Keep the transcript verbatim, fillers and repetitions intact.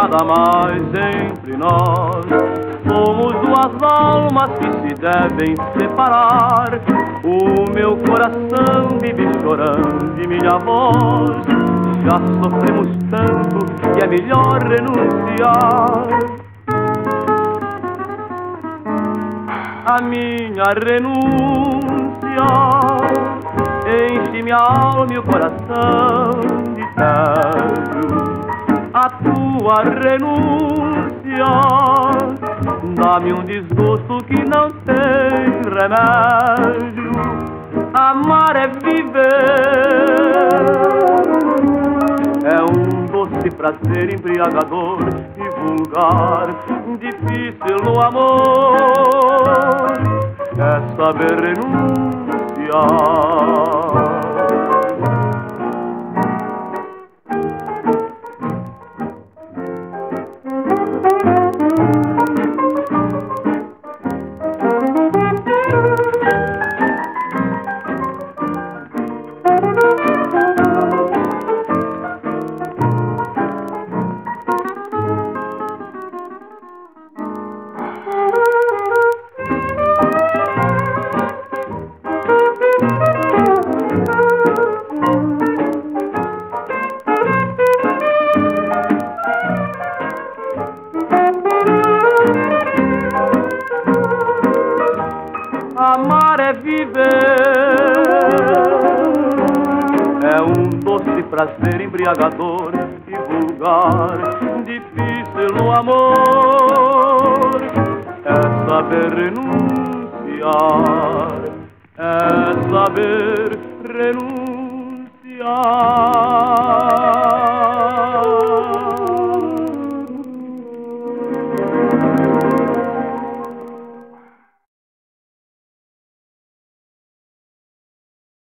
nada mais entre nós. Somos duas almas que se devem separar. O meu coração vive chorando e minha voz. Já sofremos tanto que é melhor renunciar. A minha renúncia enche minha alma e o coração de tédio. A tua renúncia dá-me um desgosto que não tem remédio. Amar é viver, é um doce prazer embriagador e vulgar, difícil no amor, é saber renunciar. Amar é viver, é um doce prazer embriagador e vulgar, difícil no amor, é saber renunciar, é saber renunciar.